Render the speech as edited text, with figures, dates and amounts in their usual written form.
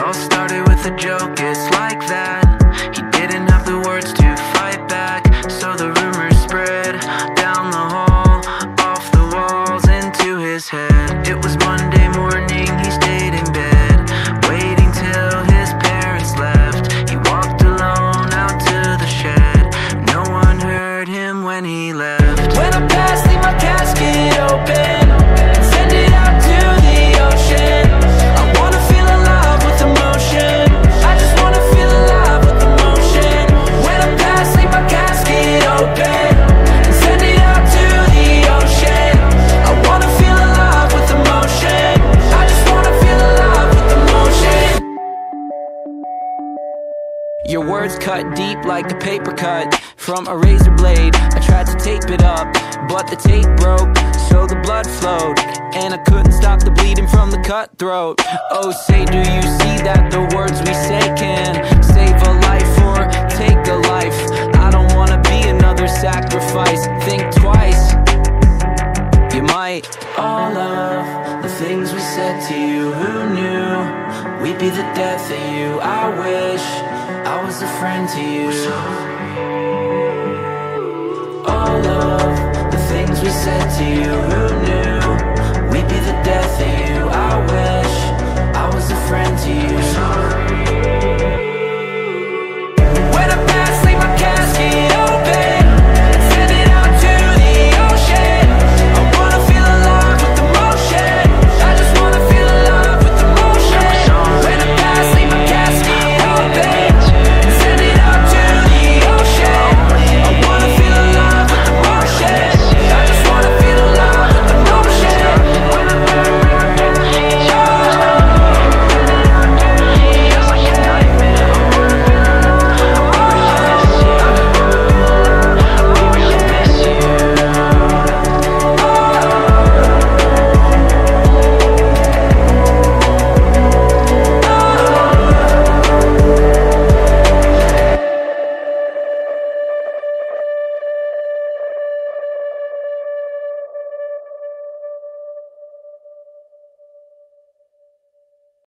all started with a joke, it's like that. He didn't have the words to fight back, so the rumors spread down the hall, off the walls, into his head. It was Monday morning, he stayed in bed, waiting till his parents left. He walked alone out to the shed. No one heard him when he left. When I pass, leave my casket open and send it out to the ocean. I wanna feel alive with emotion. I just wanna feel alive with emotion. When I pass, leave my casket open and send it out to the ocean. I wanna feel alive with emotion. I just wanna feel alive with emotion. Your words cut deep like a paper cut from a razor blade. I tried to tape it up, but the tape broke, so the blood flowed, and I couldn't stop the bleeding from the cutthroat. Oh, say, do you see that the words we say can save a life or take a life? I don't wanna be another sacrifice. Think twice, you might. All of the things we said to you, who knew we'd be the death of you? I wish I was a friend to you. All of the things we said to you, who knew we'd be the death of you? I wish I was a friend to you.